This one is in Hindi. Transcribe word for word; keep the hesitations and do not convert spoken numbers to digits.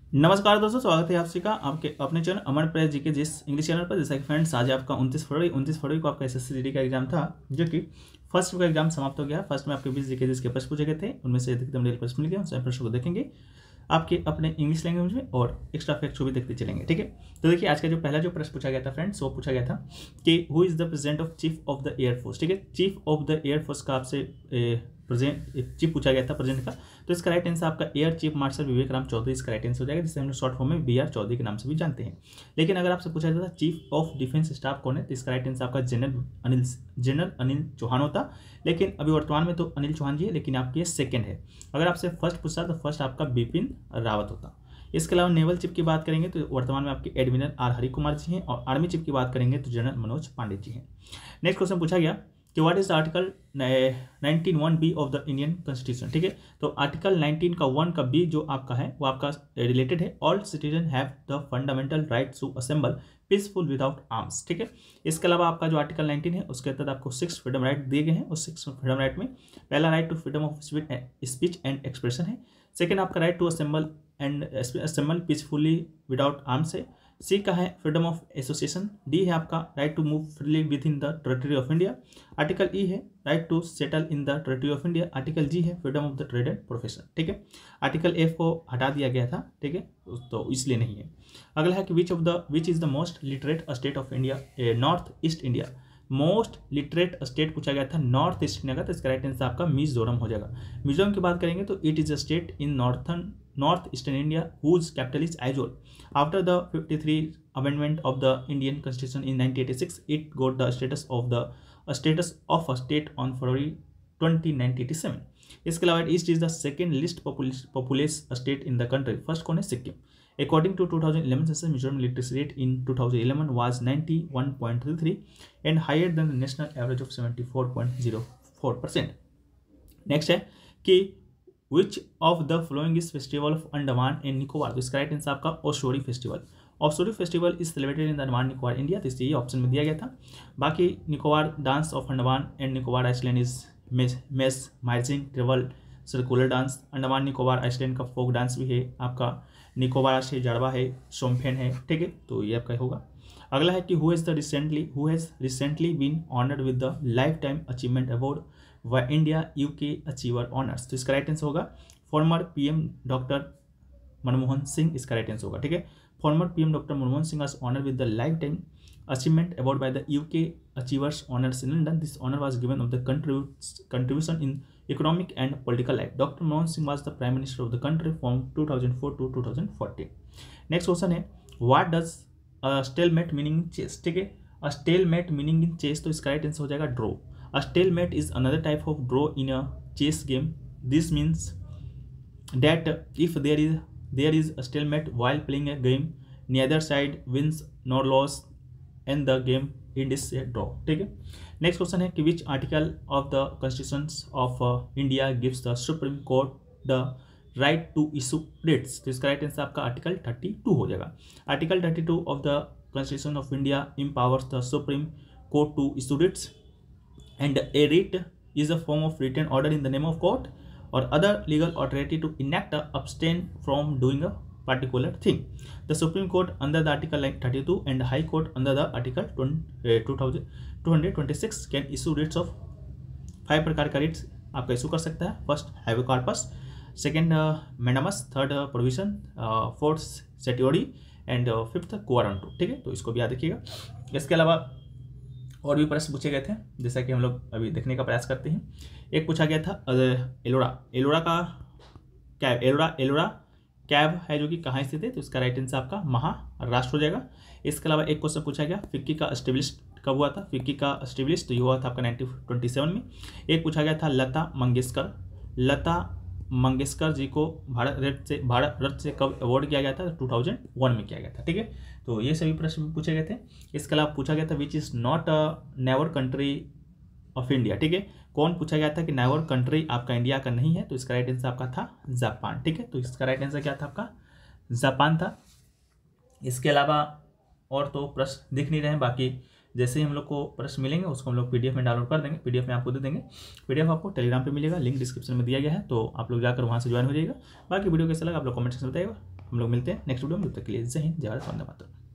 नमस्कार दोस्तों, स्वागत है आप सभी का आपके अपने चैनल अमर प्रेस जी के जिस इंग्लिश चैनल पर। जैसा कि फ्रेंड्स, आज आपका उनतीस फरवरी उनतीस फरवरी को आपका एसएससी जीडी का एग्जाम था, जो कि फर्स्ट का एग्जाम समाप्त हो गया। फर्स्ट में आपके बीस जीके जिसके प्रश्न पूछे गए थे, उनमें से अधिकतम डेल प्रश्न मिल गया। उन प्रश्न को देखेंगे आपके अपने इंग्लिश लैंग्वेज में और एक्स्ट्रा फैक्ट्स को भी देखते चलेंगे। ठीक है, तो देखिए आज का जो पहला जो प्रश्न पूछा गया था फ्रेंड्स, वो पूछा गया था कि who is the president of chief of the air force. ठीक है, चीफ ऑफ द एयरफोर्स का आपसे प्रेजेंट चीफ पूछा गया था प्रेजेंट का। तो इसका राइट आंसर आपका air chief marshal Vivek Ram Chaudhary इसका राइट आंसर हो जाएगा, जिसे हम लोग शॉर्ट फॉर्म में बी आर चौधरी के नाम से भी जानते हैं। लेकिन अगर आपसे पूछा जाता चीफ ऑफ डिफेंस स्टाफ कौन है, तो इसका राइट आंसर आपका जनरल अनिल जनरल अनिल चौहान होता। लेकिन अभी वर्तमान में तो अनिल चौहान जी है, लेकिन आपके सेकंड है। अगर आपसे फर्स्ट पूछा तो फर्स्ट आपका बिपिन रावत होता। इसके अलावा नेवल चीफ की बात करेंगे तो वर्तमान में आपके एडमिरल आर हरि कुमार जी हैं, और आर्मी चीफ की बात करेंगे तो जनरल मनोज पांडे जी हैं। नेक्स्ट क्वेश्चन पूछा गया कि what is the article nineteen one B of the Indian constitution. ठीक है, तो आर्टिकल नाइनटीन का वन का बी जो आपका है वो आपका रिलेटेड है, all citizen have the fundamental right to assemble peaceful without arms. ठीक है, इसके अलावा आपका जो आर्टिकल नाइनटीन है उसके तहत आपको सिक्स फ्रीडम राइट दिए गए हैं। उस सिक्स फ्रीडम राइट में पहला right to freedom of speech and expression है। सेकेंड आपका right to assemble and assemble peacefully without arms है। सी का है फ्रीडम ऑफ एसोसिएशन। डी है आपका right to move freely within the territory of India. Article E है right to settle in the territory of India. Article G है freedom of the trade and profession. ठीक है, आर्टिकल एफ को हटा दिया गया था, ठीक है, तो इसलिए नहीं है। अगला है कि which of the which is the most literate state of India, north east India. Most literate state पूछा गया था नॉर्थ ईस्ट इंडिया का, तो इसका राइट आंसर आपका मिजोरम हो जाएगा। मिजोरम की बात करेंगे तो it is a state in northern north eastern India whose capital is Aizawl. After the fifty-three amendment of the Indian Constitution in nineteen eighty-six, it got the status of the a status of a state on February twentieth nineteen eighty-seven. इसके अलावा east is the second least populous state in the country. First कौन है? Sikkim. According to twenty eleven census, Mizoram literacy rate in twenty eleven was ninety-one point three three and higher than the national average of seventy-four point zero four percent. Next है कि which of the following is festival of Andaman and Nicobar. तो इसका राइट आंसर आपका ossuary festival. Ossuary festival is celebrated in the Andaman Nicobar India, तो इसलिए ऑप्शन में दिया गया था। बाकी Nicobar dance of Andaman and Nicobar island is mesmerizing tribal circular dance. Andaman Nicobar island का फोक डांस भी है आपका। निकोबार से जाड़वा है, सोमफेन है, ठीक है, तो ये आपका होगा। अगला है कि who is the recently who has recently been honoured with the lifetime achievement award व इंडिया यूके अचीवर ऑनर्स। तो इसका राइट आंसर होगा former PM doctor Manmohan Singh, इसका राइट आंसर होगा। ठीक है, former PM doctor Manmohan Singh was honoured with the lifetime achievement award by the UK achievers honours in London. This honour was given of the contribution in economic and political life. Doctor Manmohan Singh was the prime minister of the country from two thousand four to two thousand fourteen. Next question है what does stalemate meaning in chess. ठीक है, a stalemate meaning in chess, तो इसका राइट आंसर हो जाएगा draw. A stalemate is another type of draw in a chess game. This means that if there is there is a stalemate while playing a game, neither side wins nor loss, and the game ends a draw. ठीक है, नेक्स्ट क्वेश्चन है कि which article of the Constitution of uh, India gives the Supreme Court the right to issue writs। तो इसका राइट आंसर आपका आर्टिकल थर्टी टू हो जाएगा। Article thirty two of the Constitution of India empowers the Supreme Court to issue writs. And a writ is a form of written order in the name of court or other legal authority to enact or abstain from doing a particular thing. The Supreme Court under the Article like thirty-two and the High Court under the Article two twenty-six can issue writs of five प्रकार का writs आपका इशू कर सकता है। फर्स्ट हैव corpus, second mandamus, third provision, fourth certiorari and fifth quo warranto. ठीक है, तो इसको भी याद रखिएगा। इसके अलावा और भी प्रश्न पूछे गए थे, जैसा कि हम लोग अभी देखने का प्रयास करते हैं। एक पूछा गया था एलोरा। एलोरा का कैब एलोरा एलोरा कैब है जो कि कहाँ स्थित है, तो इसका राइट आंसर आपका महाराष्ट्र हो जाएगा। इसके अलावा एक क्वेश्चन पूछा गया फिक्की का एस्टेब्लिश कब हुआ था। फिक्की का एस्टेब्लिश तो ये हुआ था आपका नाइनटीन ट्वेंटी सेवन में। एक पूछा गया था लता मंगेशकर लता मंगेशकर जी को भारत रत्न से भारत रत्न से कब अवार्ड किया गया था, टू थाउजेंड वन में किया गया था। ठीक है, तो ये सभी प्रश्न पूछे गए थे। इसके अलावा पूछा गया था which is not a neighbour country of India. ठीक है, कौन पूछा गया था कि नेवर कंट्री आपका इंडिया का नहीं है, तो इसका राइट आंसर आपका था जापान। ठीक है, तो इसका राइट आंसर क्या था आपका जापान था। इसके अलावा और तो प्रश्न दिख नहीं रहे हैं, बाकी जैसे ही हम लोग को प्रश्न मिलेंगे उसको हम लोग पीडीएफ में डाउनलोड कर देंगे, पीडीएफ में आपको दे देंगे। पीडीएफ आपको टेलीग्राम पे मिलेगा, लिंक डिस्क्रिप्शन में दिया गया है, तो आप लोग जाकर वहाँ से ज्वाइन हो जाइएगा। बाकी वीडियो कैसा लगा आप लोग कमेंट सेक्शन में बताइएगा। हम लोग मिलते हैं नेक्स्ट वीडियो में, तब तक के लिए जय हिंद, जय भारत, वंदे मातरम।